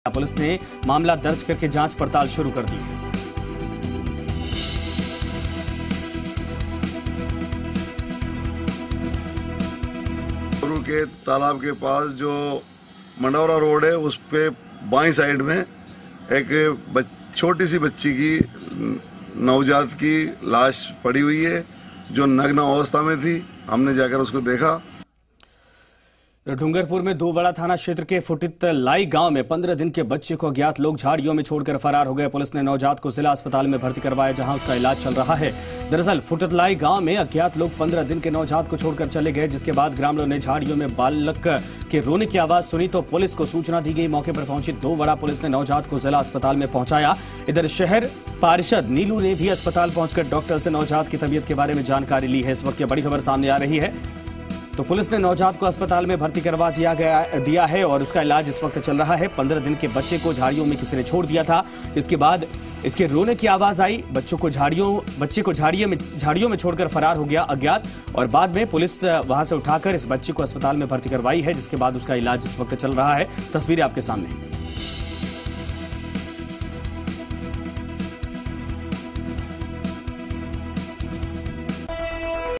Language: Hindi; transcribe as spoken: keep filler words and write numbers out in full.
पुलिस ने मामला दर्ज करके जांच पड़ताल शुरू कर दी है। के तालाब के पास जो मंडौरा रोड है उस पे बाईं साइड में एक छोटी सी बच्ची की नवजात की लाश पड़ी हुई है जो नग्न अवस्था में थी। हमने जाकर उसको देखा। डूंगरपुर में दोवड़ा थाना क्षेत्र के फुटित लाई गांव में पंद्रह दिन के बच्चे को अज्ञात लोग झाड़ियों में छोड़कर फरार हो गए। पुलिस ने नवजात को जिला अस्पताल में भर्ती करवाया जहां उसका इलाज चल रहा है। दरअसल फुटित लाई गांव में अज्ञात लोग पंद्रह दिन के नवजात को छोड़कर चले गए, जिसके बाद ग्रामीणों ने झाड़ियों में बालक के रोने की आवाज सुनी तो पुलिस को सूचना दी गई। मौके पर पहुंची दोवड़ा पुलिस ने नवजात को जिला अस्पताल में पहुंचाया। इधर शहर पार्षद नीलू ने भी अस्पताल पहुंचकर डॉक्टर से नवजात की तबीयत के बारे में जानकारी ली है। इस वक्त यह बड़ी खबर सामने आ रही है तो पुलिस ने नवजात को अस्पताल में भर्ती करवा दिया गया दिया है और उसका इलाज इस वक्त चल रहा है। पंद्रह दिन के बच्चे को झाड़ियों में किसी ने छोड़ दिया था, इसके बाद इसके रोने की आवाज आई। बच्चों को झाड़ियों बच्चे को झाड़ियों में झाड़ियों में छोड़कर फरार हो गया अज्ञात और बाद में पुलिस वहां से उठाकर इस बच्चे को अस्पताल में भर्ती करवाई है, जिसके बाद उसका इलाज इस वक्त चल रहा है। तस्वीरें आपके सामने।